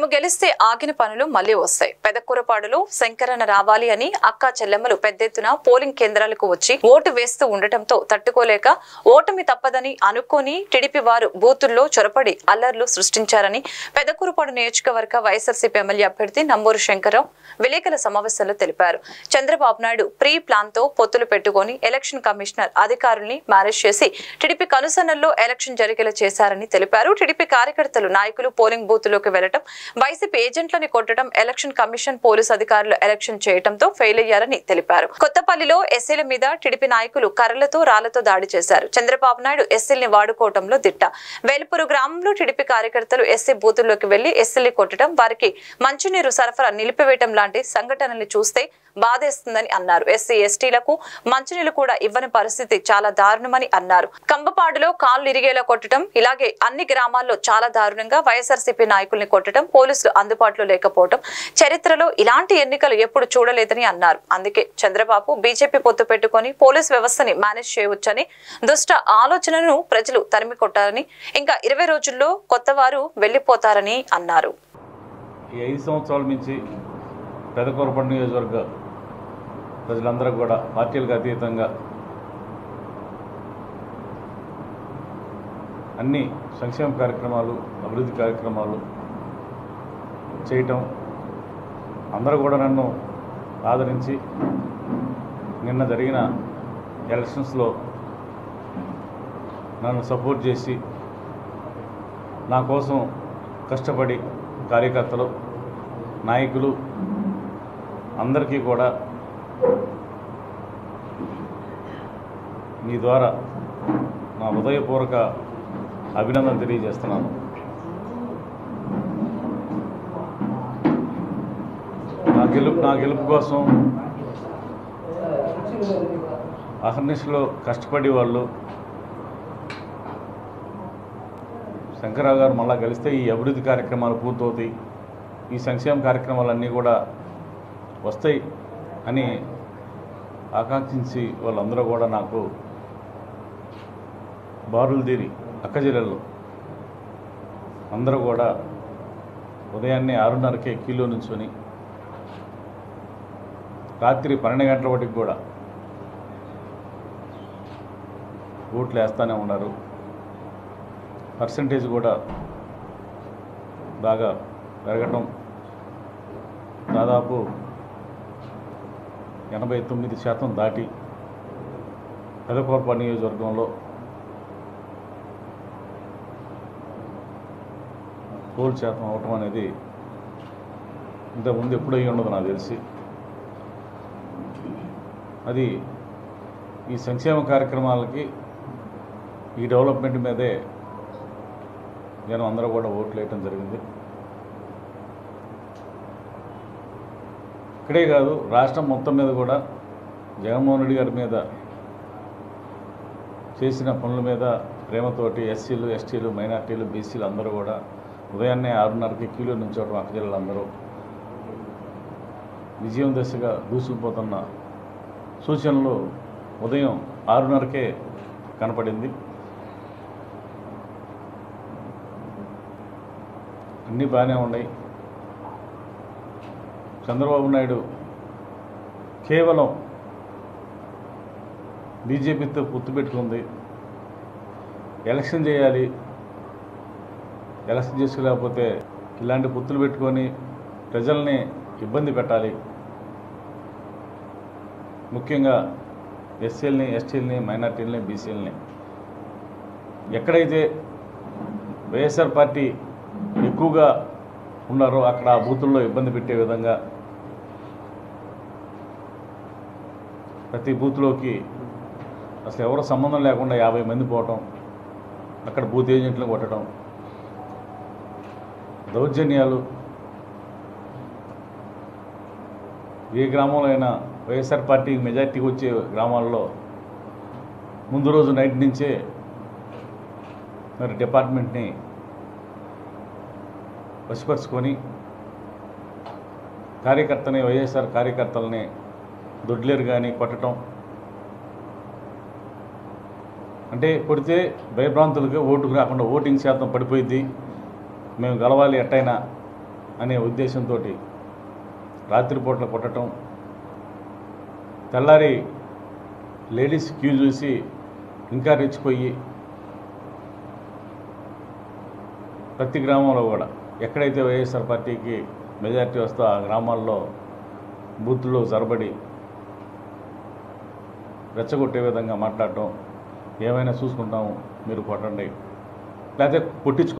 తాము గెలిస్తే ఆగిన పనులు మళ్లీ వస్తాయి. పెదకూరపాడులో శంకరన్న రావాలి అని అక్కా చెల్లెమ్మలు పెద్దెత్తున పోలింగ్ కేంద్రాలకు వచ్చి ఓటు వేస్తూ ఉండటంతో తట్టుకోలేక ఓటమి తప్పదని అనుకోని టీడీపీ వారు బూతుల్లో చొరపడి అల్లర్లు సృష్టించారని పెదకూరపాడు నియోజకవర్గ వైఎస్ఆర్సీపీ ఎమ్మెల్యే అభ్యర్థి నంబూరు శంకరరావు విలేకరుల సమావేశంలో తెలిపారు. చంద్రబాబు నాయుడు ప్రీ ప్లాన్ తో పొత్తులు పెట్టుకుని ఎలక్షన్ కమిషనర్ అధికారుల్ని మేనేజ్ చేసి టీడీపీ కనుసన్నల్లో ఎలక్షన్ జరిగేలా చేశారని తెలిపారు. టీడీపీ కార్యకర్తలు నాయకులు పోలింగ్ బూత్లోకి వెళ్లడం, వైసీపీ ఏజెంట్లని కొట్టడం, ఎలక్షన్ కమిషన్ పోలీసు అధికారులు ఎలక్షన్ చేయడంతో ఫెయిల్ అయ్యారని తెలిపారు. కొత్తపల్లిలో ఎస్సీల మీద టీడీపీ నాయకులు కర్రలతో రాళ్లతో దాడి చేశారు. చంద్రబాబు నాయుడు ఎస్సీల్ని వాడుకోవడంలో దిట్ట. వేల్పూరు గ్రామంలో టీడీపీ కార్యకర్తలు ఎస్సీ బూతుల్లోకి వెళ్లి ఎస్సీల్ని కొట్టడం, వారికి మంచినీరు సరఫరా నిలిపివేయడం లాంటి సంఘటనల్ని చూస్తే బాధేస్తుందని అన్నారు. ఎస్సీ ఎస్టీలకు మంచినీళ్లు కూడా ఇవ్వని పరిస్థితి చాలా దారుణమని అన్నారు. కంబపాడులో కాళ్లు ఇరిగేలా కొట్టడం, ఇలాగే అన్ని గ్రామాల్లో చాలా దారుణంగా వైఎస్ఆర్సీపీ నాయకుల్ని కొట్టడం, పోలీసులు అందుబాటులో లేకపోవడం చరిత్రలో ఇలాంటి ఎన్నికలు ఎప్పుడు చూడలేదని అన్నారు. అందుకే చంద్రబాబు బీజేపీ పొత్తు పెట్టుకుని పోలీస్ వ్యవస్థని మేనేజ్ చేయవచ్చని దుష్ట ఆలోచనను ప్రజలు తరిమి కొట్టారని, ఇంకా 20 రోజుల్లో కొత్తవారు వెళ్లిపోతారని అన్నారు. ఈ 5 సంవత్సరాల నుంచి పెదకూరపాడు నియోజకవర్గ ప్రజలందరూ కూడా పార్టీలకు అతీతంగా అన్ని సంక్షేమ కార్యక్రమాలు, అభివృద్ధి కార్యక్రమాలు చేయటం, అందరూ కూడా నన్ను ఆదరించి నిన్న జరిగిన ఎలక్షన్స్లో నన్ను సపోర్ట్ చేసి నా కోసం కష్టపడి కార్యకర్తలు, నాయకులు అందరికీ కూడా మీ ద్వారా నా హృదయపూర్వక అభినందన తెలియజేస్తున్నాను. నా గెలుపు కోసం అహర్నిశలో కష్టపడి వాళ్ళు శంకరరావు గారు మళ్ళా కలిస్తే ఈ అభివృద్ధి కార్యక్రమాలు పూర్తవుతాయి, ఈ సంక్షేమ కార్యక్రమాలన్నీ కూడా వస్తాయి అని ఆకాంక్షించి వాళ్ళందరూ కూడా నాకు బారులు తీరి అక్కచెల్లెళ్ళు అందరూ కూడా ఉదయాన్నే 6:30కే క్యూలో నుంచొని రాత్రి 12 గంటల వరకు కూడా ఓట్లు వేస్తూనే ఉన్నారు. పర్సంటేజ్ కూడా బాగా పెరగటం, దాదాపు 89% దాటి పెదకూరపాడు నియోజకవర్గంలో పోల్ శాతం అవటం అనేది ఇంతకుముందు ఎప్పుడు అయ్యి ఉండదు నాకు తెలిసి. అది ఈ సంక్షేమ కార్యక్రమాలకి, ఈ డెవలప్మెంట్ మీదే జనం అందరూ కూడా ఓట్లు వేయటం జరిగింది. ఇక్కడే కాదు, రాష్ట్రం మొత్తం మీద కూడా జగన్మోహన్ రెడ్డి గారి మీద చేసిన పనుల మీద ప్రేమతోటి ఎస్సీలు, ఎస్టీలు, మైనార్టీలు, బీసీలు అందరూ కూడా ఉదయాన్నే 6:30కి క్యూలో నుంచోవడం అక్కజిల్లందరూ విజయం దశగా దూసుకుపోతున్న సూచనలు ఉదయం 6:30కే కనపడింది. అన్నీ బాగానే ఉన్నాయి. చంద్రబాబు నాయుడు కేవలం బీజేపీతో పొత్తు పెట్టుకుంది, ఎలక్షన్ చేయాలి, ఎలక్షన్ చేసుకోలేకపోతే ఇలాంటి పొత్తులు పెట్టుకొని ప్రజల్ని ఇబ్బంది పెట్టాలి, ముఖ్యంగా ఎస్సీలని, ఎస్టీలని, మైనార్టీలని, బీసీలని ఎక్కడైతే వైఎస్ఆర్ పార్టీ ఎక్కువగా ఉన్నారో అక్కడ ఆ బూతుల్లో ఇబ్బంది పెట్టే విధంగా ప్రతి బూత్లోకి అసలు ఎవరో సంబంధం లేకుండా 50 మంది పోవటం, అక్కడ బూత్ ఏజెంట్లను కొట్టడం, దౌర్జన్యాలు. ఏ గ్రామంలో అయినా వైఎస్ఆర్ పార్టీకి మెజార్టీకి వచ్చే గ్రామాల్లో ముందు రోజు నైట్ నుంచే మరి డిపార్ట్మెంట్ని వశపరుచుకొని కార్యకర్తని, వైఎస్ఆర్ కార్యకర్తలని దొడ్లేరు కానీ కొట్టడం, అంటే కొడితే భయభ్రాంతులుగా ఓటుకు రాకుండా ఓటింగ్ శాతం పడిపోయింది, మేము గెలవాలి ఎట్టయినా అనే ఉద్దేశంతో రాత్రిపూట్ల కొట్టడం, తెల్లారి లేడీస్ క్యూ చూసి ఇంకా రెచ్చిపోయి ప్రతి గ్రామంలో కూడా ఎక్కడైతే వైఎస్ఆర్ పార్టీకి మెజారిటీ వస్తో ఆ గ్రామాల్లో బూత్లో జరబడి రెచ్చగొట్టే విధంగా మాట్లాడటం, ఏమైనా చూసుకుంటాము మీరు కొట్టండి లేకపోతే కొట్టించుకో